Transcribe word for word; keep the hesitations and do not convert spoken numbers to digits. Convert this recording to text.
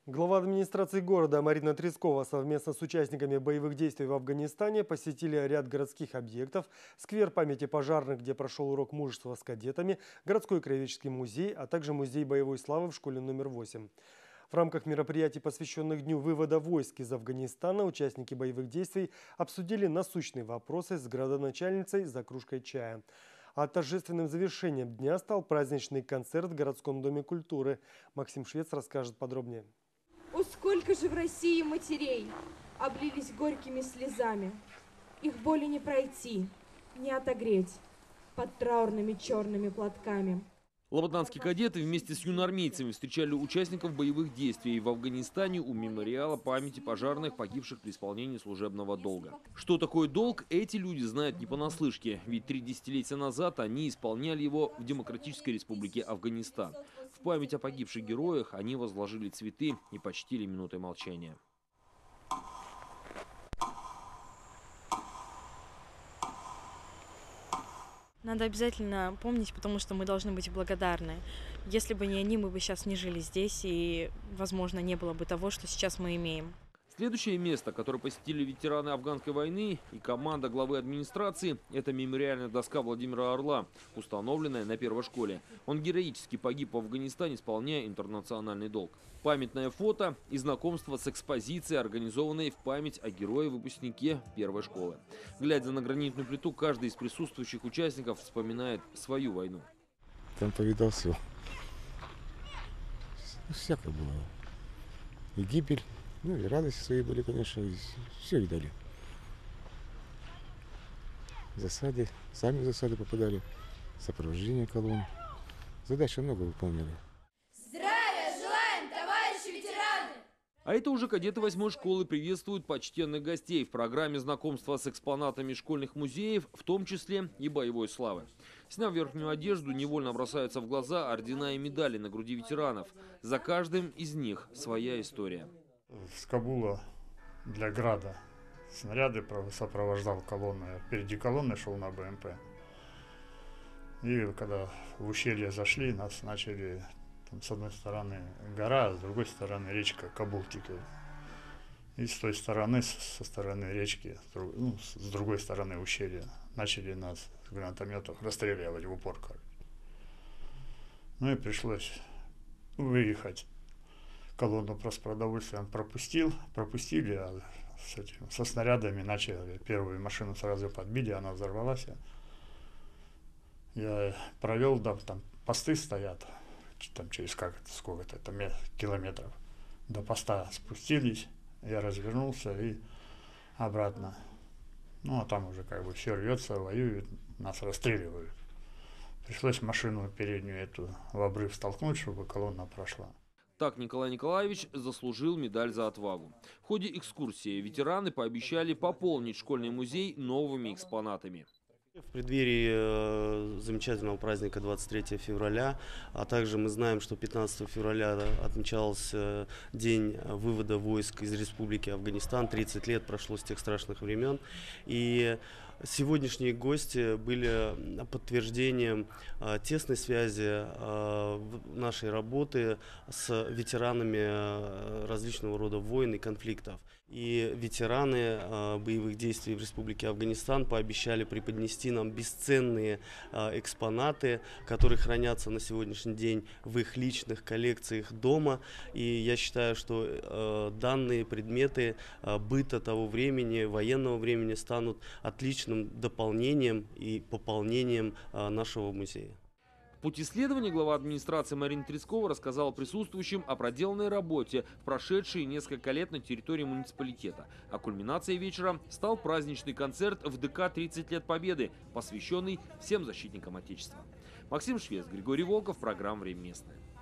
Глава администрации города Марина Трескова совместно с участниками боевых действий в Афганистане посетили ряд городских объектов, сквер памяти пожарных, где прошел урок мужества с кадетами, городской краеведческий музей, а также музей боевой славы в школе номер восемь. В рамках мероприятий, посвященных Дню вывода войск из Афганистана, участники боевых действий обсудили насущные вопросы с градоначальницей за кружкой чая. А торжественным завершением дня стал праздничный концерт в городском доме культуры. Максим Швец расскажет подробнее. О, сколько же в России матерей облились горькими слезами. Их боли не пройти, не отогреть под траурными черными платками. Лабаданские кадеты вместе с юноармейцами встречали участников боевых действий в Афганистане у мемориала памяти пожарных, погибших при исполнении служебного долга. Что такое долг, эти люди знают не понаслышке, ведь три десятилетия назад они исполняли его в Демократической Республике Афганистан. В память о погибших героях они возложили цветы и почтили минутой молчания. Надо обязательно помнить, потому что мы должны быть благодарны. Если бы не они, мы бы сейчас не жили здесь, и, возможно, не было бы того, что сейчас мы имеем. Следующее место, которое посетили ветераны афганской войны и команда главы администрации, это мемориальная доска Владимира Орла, установленная на первой школе. Он героически погиб в Афганистане, исполняя интернациональный долг. Памятное фото и знакомство с экспозицией, организованной в память о герое-выпускнике первой школы. Глядя на гранитную плиту, каждый из присутствующих участников вспоминает свою войну. Там повидал все. Всякое было. И гибель. Ну и радости свои были, конечно, все видали. Засады, сами в засады попадали, сопровождение колонн. Задачи много выполняли. Здравия желаем, товарищи ветераны! А это уже кадеты восьмой школы приветствуют почтенных гостей в программе знакомства с экспонатами школьных музеев, в том числе и боевой славы. Сняв верхнюю одежду, невольно бросаются в глаза ордена и медали на груди ветеранов. За каждым из них своя история. С Кабула для Града снаряды сопровождал колонну. Я впереди колонны шел на БМП. И когда в ущелье зашли, нас начали, там, с одной стороны гора, а с другой стороны речка Кабул текет. И с той стороны, со стороны речки, ну, с другой стороны ущелья, начали нас с гранатометов расстреливать в упор. Ну и пришлось выехать. Колонну просто продовольствием пропустил, пропустили, а с этим, со снарядами начали. Первую машину сразу подбили, она взорвалась. Я провел, да, там посты стоят, там через как, сколько-то там, километров. До поста спустились, я развернулся и обратно. Ну а там уже как бы все рвется, воюют, нас расстреливают. Пришлось машину переднюю эту в обрыв столкнуть, чтобы колонна прошла. Так Николай Николаевич заслужил медаль за отвагу. В ходе экскурсии ветераны пообещали пополнить школьный музей новыми экспонатами. В преддверии э, замечательного праздника двадцать третьего февраля, а также мы знаем, что пятнадцатого февраля отмечался день вывода войск из Республики Афганистан. тридцать лет прошло с тех страшных времен. И сегодняшние гости были подтверждением э, тесной связи э, нашей работы с ветеранами э, различного рода войн и конфликтов. И ветераны э, боевых действий в Республике Афганистан пообещали преподнести нам бесценные э, экспонаты, которые хранятся на сегодняшний день в их личных коллекциях дома. И я считаю, что э, данные предметы э, быта того времени, военного времени, станут отличным дополнением и пополнением э, нашего музея. В пути исследования глава администрации Марина Трескова рассказала присутствующим о проделанной работе в прошедшие несколько лет на территории муниципалитета. А кульминацией вечера стал праздничный концерт в ДК «тридцать лет Победы», посвященный всем защитникам Отечества. Максим Швец, Григорий Волков, программа «Время местное».